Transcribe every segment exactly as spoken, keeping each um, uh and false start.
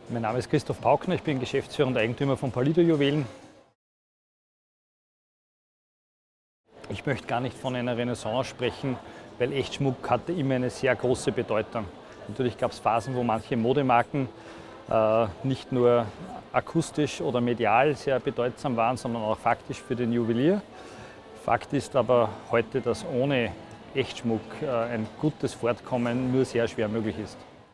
Mein Name ist Christoph Paukner, ich bin Geschäftsführer und Eigentümer von Palido Juwelen. Ich möchte gar nicht von einer Renaissance sprechen, weil Echtschmuck hatte immer eine sehr große Bedeutung. Natürlich gab es Phasen, wo manche Modemarken äh, nicht nur akustisch oder medial sehr bedeutsam waren, sondern auch faktisch für den Juwelier. Fakt ist aber heute, dass ohne Echtschmuck äh, ein gutes Fortkommen nur sehr schwer möglich ist.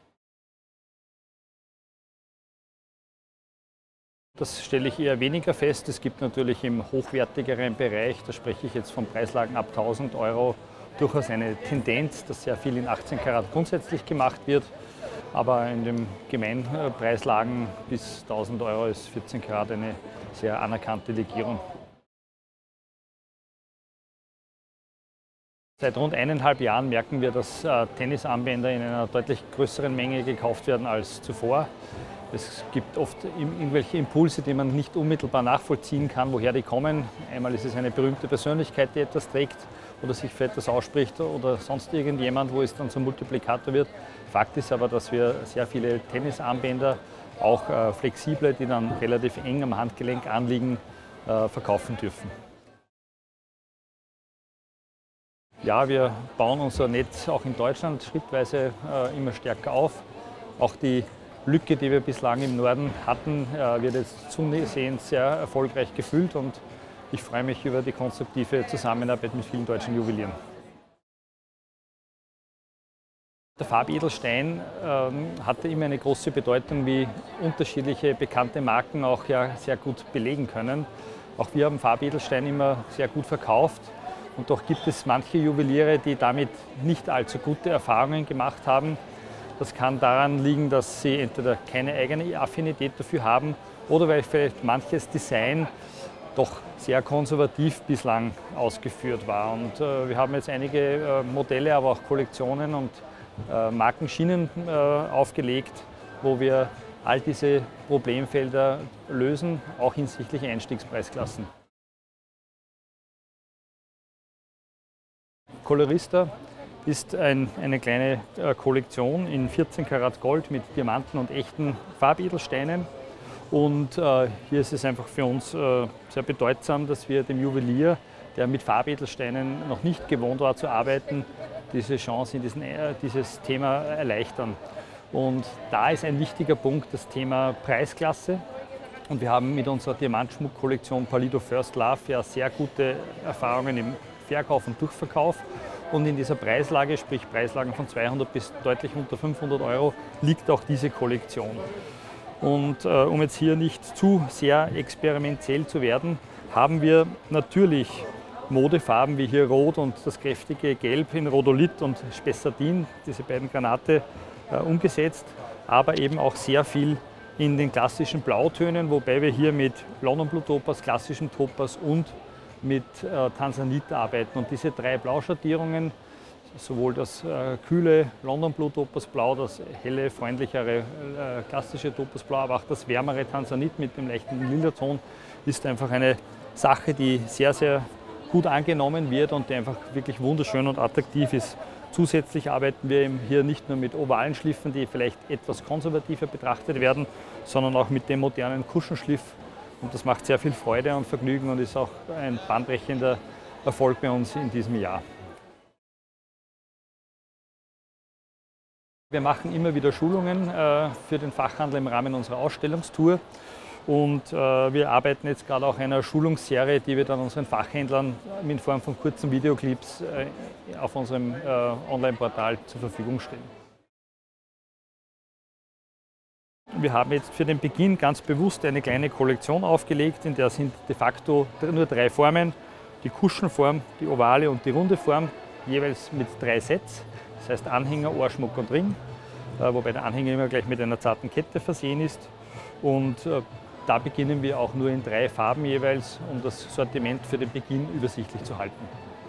Das stelle ich eher weniger fest. Es gibt natürlich im hochwertigeren Bereich, da spreche ich jetzt von Preislagen ab tausend Euro, durchaus eine Tendenz, dass sehr viel in achtzehn Karat grundsätzlich gemacht wird. Aber in den Gemeinpreislagen bis tausend Euro ist vierzehn Karat eine sehr anerkannte Legierung. Seit rund eineinhalb Jahren merken wir, dass äh, Tennisarmbänder in einer deutlich größeren Menge gekauft werden als zuvor. Es gibt oft irgendwelche Impulse, die man nicht unmittelbar nachvollziehen kann, woher die kommen. Einmal ist es eine berühmte Persönlichkeit, die etwas trägt oder sich für etwas ausspricht oder sonst irgendjemand, wo es dann zum Multiplikator wird. Fakt ist aber, dass wir sehr viele Tennisarmbänder, auch äh, flexible, die dann relativ eng am Handgelenk anliegen, äh, verkaufen dürfen. Ja, wir bauen unser Netz auch in Deutschland schrittweise äh, immer stärker auf. Auch die Lücke, die wir bislang im Norden hatten, wird jetzt zusehends sehr erfolgreich gefüllt und ich freue mich über die konstruktive Zusammenarbeit mit vielen deutschen Juwelieren. Der Farbedelstein ähm, hatte immer eine große Bedeutung, wie unterschiedliche bekannte Marken auch ja sehr gut belegen können. Auch wir haben Farbedelstein immer sehr gut verkauft und doch gibt es manche Juweliere, die damit nicht allzu gute Erfahrungen gemacht haben. Das kann daran liegen, dass sie entweder keine eigene Affinität dafür haben oder weil vielleicht manches Design doch sehr konservativ bislang ausgeführt war. Und äh, wir haben jetzt einige äh, Modelle, aber auch Kollektionen und äh, Markenschienen äh, aufgelegt, wo wir all diese Problemfelder lösen, auch hinsichtlich Einstiegspreisklassen. Colorista ist ein, eine kleine äh, Kollektion in vierzehn Karat Gold mit Diamanten und echten Farbedelsteinen. Und äh, hier ist es einfach für uns äh, sehr bedeutsam, dass wir dem Juwelier, der mit Farbedelsteinen noch nicht gewohnt war zu arbeiten, diese Chance in diesen, äh, dieses Thema erleichtern. Und da ist ein wichtiger Punkt das Thema Preisklasse. Und wir haben mit unserer Diamantschmuckkollektion Palido First Love ja sehr gute Erfahrungen im Verkauf und Durchverkauf. Und in dieser Preislage, sprich Preislagen von zweihundert bis deutlich unter fünfhundert Euro, liegt auch diese Kollektion. Und äh, um jetzt hier nicht zu sehr experimentell zu werden, haben wir natürlich Modefarben wie hier Rot und das kräftige Gelb in Rhodolit und Spessartin, diese beiden Granate, äh, umgesetzt, aber eben auch sehr viel in den klassischen Blautönen, wobei wir hier mit London Blue Topaz, klassischem Topaz und mit äh, Tansanit arbeiten. Und diese drei Blauschattierungen, sowohl das äh, kühle London Blue Topaz Blau, das helle, freundlichere, äh, klassische Topaz Blau, aber auch das wärmere Tansanit mit dem leichten Lilaton, ist einfach eine Sache, die sehr, sehr gut angenommen wird und die einfach wirklich wunderschön und attraktiv ist. Zusätzlich arbeiten wir eben hier nicht nur mit ovalen Schliffen, die vielleicht etwas konservativer betrachtet werden, sondern auch mit dem modernen Kuschenschliff. Und das macht sehr viel Freude und Vergnügen und ist auch ein bahnbrechender Erfolg bei uns in diesem Jahr. Wir machen immer wieder Schulungen äh, für den Fachhandel im Rahmen unserer Ausstellungstour. Und äh, wir arbeiten jetzt gerade auch einer Schulungsserie, die wir dann unseren Fachhändlern in Form von kurzen Videoclips äh, auf unserem äh, Online-Portal zur Verfügung stellen. Wir haben jetzt für den Beginn ganz bewusst eine kleine Kollektion aufgelegt, in der sind de facto nur drei Formen, die Kuschenform, die ovale und die runde Form, jeweils mit drei Sets, das heißt Anhänger, Ohrschmuck und Ring, wobei der Anhänger immer gleich mit einer zarten Kette versehen ist. Und da beginnen wir auch nur in drei Farben jeweils, um das Sortiment für den Beginn übersichtlich zu halten.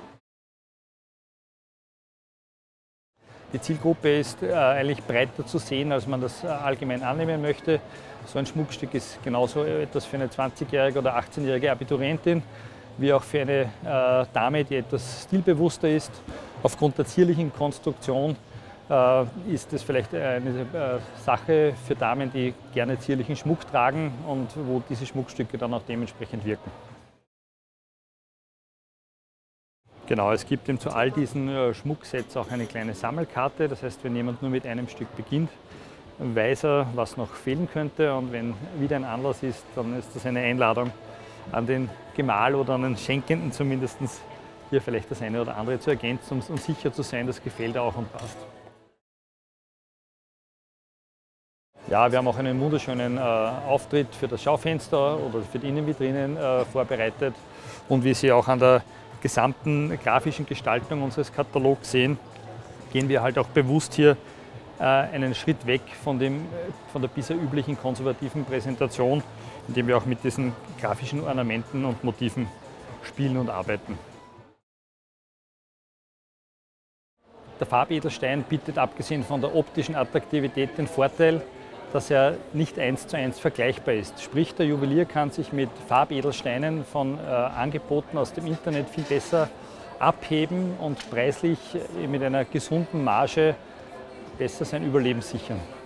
Die Zielgruppe ist äh, eigentlich breiter zu sehen, als man das äh, allgemein annehmen möchte. So ein Schmuckstück ist genauso etwas für eine zwanzigjährige oder achtzehnjährige Abiturientin, wie auch für eine äh, Dame, die etwas stilbewusster ist. Aufgrund der zierlichen Konstruktion äh, ist es vielleicht eine äh, Sache für Damen, die gerne zierlichen Schmuck tragen und wo diese Schmuckstücke dann auch dementsprechend wirken. Genau, es gibt eben zu all diesen äh, Schmucksets auch eine kleine Sammelkarte. Das heißt, wenn jemand nur mit einem Stück beginnt, weiß er, was noch fehlen könnte. Und wenn wieder ein Anlass ist, dann ist das eine Einladung an den Gemahl oder an den Schenkenden zumindest, hier vielleicht das eine oder andere zu ergänzen, um, um sicher zu sein, das gefällt auch und passt. Ja, wir haben auch einen wunderschönen äh, Auftritt für das Schaufenster oder für die Innenvitrinen äh, vorbereitet. Und wie Sie auch an der gesamten grafischen Gestaltung unseres Katalogs sehen, gehen wir halt auch bewusst hier äh, einen Schritt weg von, dem, von der bisher üblichen konservativen Präsentation, indem wir auch mit diesen grafischen Ornamenten und Motiven spielen und arbeiten. Der Farbedelstein bietet abgesehen von der optischen Attraktivität den Vorteil, dass er nicht eins zu eins vergleichbar ist. Sprich, der Juwelier kann sich mit Farbedelsteinen von äh, Angeboten aus dem Internet viel besser abheben und preislich mit einer gesunden Marge besser sein Überleben sichern.